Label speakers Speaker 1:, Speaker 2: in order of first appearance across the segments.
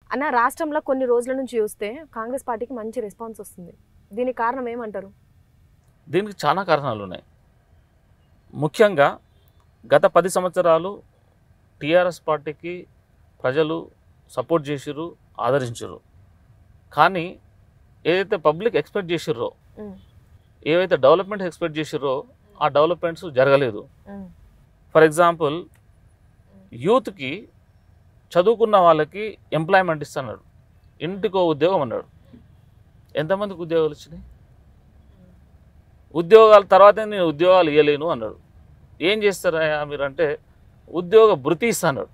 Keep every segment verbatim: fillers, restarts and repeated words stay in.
Speaker 1: అన్న రాష్ట్రంలో కొన్ని రోజుల నుంచి చూస్తే కాంగ్రెస్ పార్టీకి మంచి రెస్పాన్స్ వస్తుంది. దీనికి కారణం ఏమంటారు?
Speaker 2: దీనికి చాలా కారణాలు ఉన్నాయి. ముఖ్యంగా గత పది సంవత్సరాలు టీఆర్ఎస్ పార్టీకి ప్రజలు సపోర్ట్ చేసిర్రు, ఆదరించారు. కానీ ఏదైతే పబ్లిక్ ఎక్స్పెక్ట్ చేసిర్రో, ఏవైతే డెవలప్మెంట్ ఎక్స్పెక్ట్ చేసిర్రో ఆ డెవలప్మెంట్స్ జరగలేదు. ఫర్ ఎగ్జాంపుల్, యూత్కి చదువుకున్న వాళ్ళకి ఎంప్లాయ్మెంట్ ఇస్తున్నాడు, ఇంటికో ఉద్యోగం అన్నాడు. ఎంతమందికి ఉద్యోగాలు వచ్చినాయి? ఉద్యోగాల తర్వాత నేను ఉద్యోగాలు ఇవ్వలేను అన్నాడు. ఏం చేస్తారా మీరు అంటే ఉద్యోగ భృతి ఇస్తున్నాడు.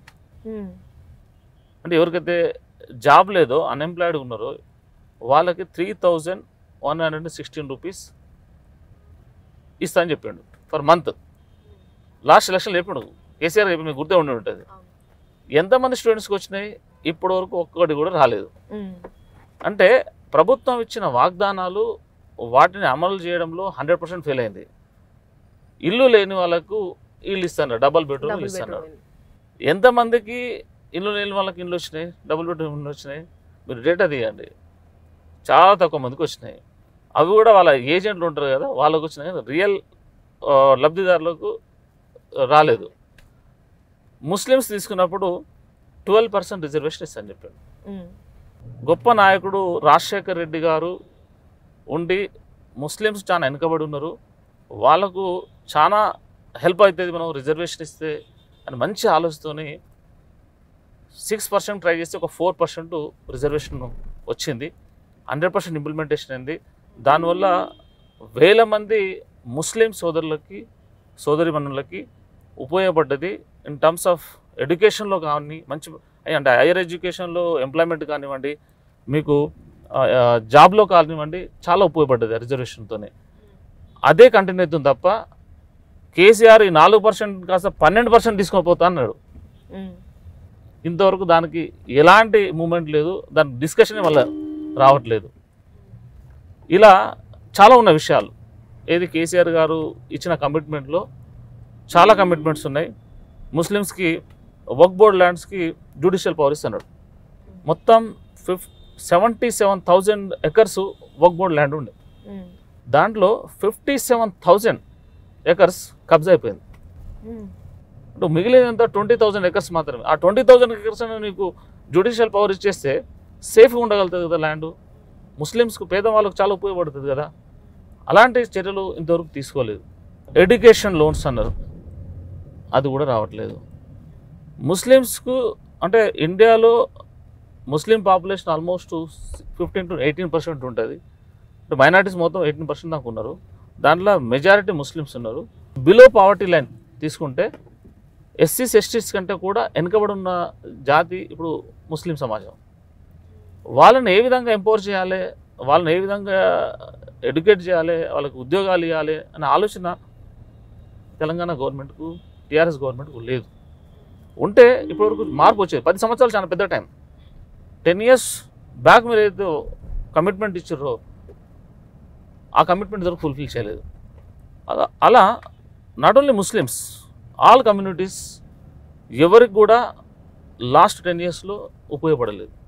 Speaker 2: అంటే ఎవరికైతే జాబ్ లేదో, అన్ఎంప్లాయిడ్ ఉన్నారో వాళ్ళకి three thousand one hundred sixteen rupees ఇస్తా అని చెప్పాడు ఫర్ మంత్. లాస్ట్ ఎలక్షన్లో చెప్పాడు కేసీఆర్, చెప్పి మీకు గుర్తే ఉండి ఉంటుంది. ఎంతమంది స్టూడెంట్స్కి వచ్చినాయి? ఇప్పటి వరకు ఒక్కటి కూడా రాలేదు. అంటే ప్రభుత్వం ఇచ్చిన వాగ్దానాలు వాటిని అమలు చేయడంలో హండ్రెడ్ పర్సెంట్ ఫెయిల్ అయింది. ఇల్లు లేని వాళ్ళకు ఇల్లు ఇస్తున్నారు, డబల్ బెడ్రూమ్ ఇల్లు ఇస్తున్నారు. ఎంతమందికి ఇల్లు లేని వాళ్ళకి ఇల్లు వచ్చినాయి, డబుల్ బెడ్రూమ్ ఇల్లు వచ్చినాయి? మీరు డేటా తీయండి. చాలా తక్కువ మందికి వచ్చినాయి. అవి కూడా వాళ్ళ ఏజెంట్లు ఉంటారు కదా, వాళ్ళకు వచ్చినాయి. రియల్ లబ్ధిదారులకు రాలేదు. ముస్లిమ్స్ తీసుకున్నప్పుడు ట్వెల్వ్ పర్సెంట్ రిజర్వేషన్ ఇస్తాను చెప్పాడు. గొప్ప నాయకుడు రాజశేఖర్ రెడ్డి గారు ఉండి ముస్లిమ్స్ చాలా వెనుకబడి ఉన్నారు, వాళ్ళకు చాలా హెల్ప్ అవుతుంది మనం రిజర్వేషన్ ఇస్తే అని మంచి ఆలోచనతోని సిక్స్ పర్సెంట్ ట్రై చేస్తే ఒక ఫోర్ పర్సెంట్ రిజర్వేషన్ వచ్చింది. హండ్రెడ్ పర్సెంట్ ఇంప్లిమెంటేషన్ అయింది. దానివల్ల వేల మంది ముస్లిం సోదరులకి సోదరిమణులకి ఉపయోగపడ్డది. ఇన్ టర్మ్స్ ఆఫ్ ఎడ్యుకేషన్లో కానీ మంచి అంటే హైయర్ ఎడ్యుకేషన్లో ఎంప్లాయ్మెంట్ కానివ్వండి, మీకు జాబ్లో కానివ్వండి, చాలా ఉపయోగపడ్డది రిజర్వేషన్తోనే. అదే కంటిన్యూ అవుతుంది తప్ప కేసీఆర్ ఈ నాలుగు పర్సెంట్ కాస్త పన్నెండు పర్సెంట్ తీసుకొని పోతా అన్నాడు. ఇంతవరకు దానికి ఎలాంటి మూమెంట్ లేదు, దాని డిస్కషన్ వల్ల రావట్లేదు. ఇలా చాలా ఉన్న విషయాలు. ఏది కేసీఆర్ గారు ఇచ్చిన కమిట్మెంట్లో చాలా కమిట్మెంట్స్ ఉన్నాయి. ముస్లిమ్స్కి వక్ఫ్ బోర్డ్ ల్యాండ్స్కి జ్యుడిషియల్ పవర్ ఇస్తున్నాడు. మొత్తం ఫిఫ్ సెవెంటీ సెవెన్ థౌజండ్ ఎకర్స్ వక్ఫ్ బోర్డ్ ల్యాండ్ ఉండే, దాంట్లో ఫిఫ్టీ సెవెన్ థౌజండ్ ఎకర్స్ కబ్జా అయిపోయింది. అంటే మిగిలినంత ట్వంటీ థౌజండ్ ఎకర్స్ మాత్రమే. ఆ ట్వంటీ థౌజండ్ ఎకర్స్ నీకు జ్యుడిషియల్ పవర్ ఇచ్చేస్తే సేఫ్గా ఉండగలుగుతుంది కదా ల్యాండ్. ముస్లిమ్స్కు పేదవాళ్ళకు చాలా ఉపయోగపడుతుంది కదా. అలాంటి చర్యలు ఇంతవరకు తీసుకోలేదు. ఎడ్యుకేషన్ లోన్స్ అన్నారు, అది కూడా రావట్లేదు. ముస్లిమ్స్కు అంటే ఇండియాలో Muslim population almost fifteen to eighteen percent ఉంటుంది. అంటే మైనారిటీస్ మొత్తం ఎయిటీన్ పర్సెంట్ దాకా ఉన్నారు. దాంట్లో మెజారిటీ ముస్లిమ్స్ ఉన్నారు. బిలో పావర్టీ లైన్ తీసుకుంటే ఎస్సీస్ ఎస్టీస్ కంటే కూడా వెనుకబడి ఉన్న జాతి ఇప్పుడు ముస్లిం సమాజం. వాళ్ళని ఏ విధంగా ఎంపవర్ చేయాలి, వాళ్ళని ఏ విధంగా ఎడ్యుకేట్ చేయాలి, వాళ్ళకి ఉద్యోగాలు ఇవ్వాలి అనే ఆలోచన తెలంగాణ గవర్నమెంట్కు, టీఆర్ఎస్ గవర్నమెంట్కు లేదు. ఉంటే ఇప్పటివరకు మార్పు వచ్చేది. పది సంవత్సరాలు చాలా పెద్ద టైం. టెన్ ఇయర్స్ బ్యాక్ మీరు ఏదైతే కమిట్మెంట్ ఇచ్చారో ఆ కమిట్మెంట్ వరకు ఫుల్ఫిల్ చేయలేదు. అలా అలా not only Muslims, all communities ఎవరికి కూడా లాస్ట్ టెన్ ఇయర్స్లో ఉపయోగపడలేదు.